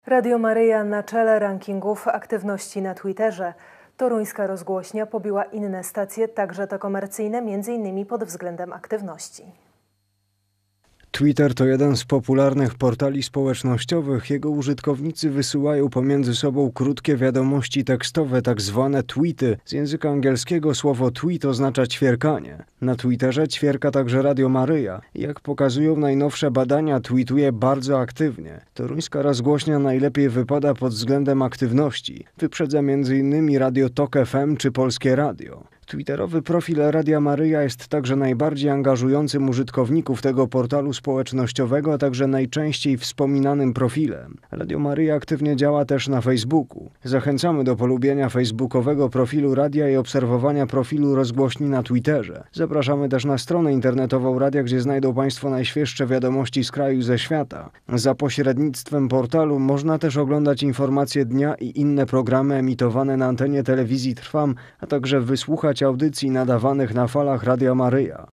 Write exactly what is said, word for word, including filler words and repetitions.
Radio Maryja na czele rankingów aktywności na Twitterze. Toruńska rozgłośnia pobiła inne stacje, także te komercyjne, między innymi pod względem aktywności. Twitter to jeden z popularnych portali społecznościowych. Jego użytkownicy wysyłają pomiędzy sobą krótkie wiadomości tekstowe, tak zwane tweety. Z języka angielskiego słowo tweet oznacza ćwierkanie. Na Twitterze ćwierka także Radio Maryja. Jak pokazują najnowsze badania, tweetuje bardzo aktywnie. Toruńska rozgłośnia najlepiej wypada pod względem aktywności. Wyprzedza między innymi Radio Tok F M czy Polskie Radio. Twitterowy profil Radia Maryja jest także najbardziej angażującym użytkowników tego portalu społecznościowego, a także najczęściej wspominanym profilem. Radio Maryja aktywnie działa też na Facebooku. Zachęcamy do polubienia facebookowego profilu radia i obserwowania profilu rozgłośni na Twitterze. Zapraszamy też na stronę internetową radia, gdzie znajdą Państwo najświeższe wiadomości z kraju i ze świata. Za pośrednictwem portalu można też oglądać informacje dnia i inne programy emitowane na antenie telewizji Trwam, a także wysłuchać audycji nadawanych na falach Radia Maryja.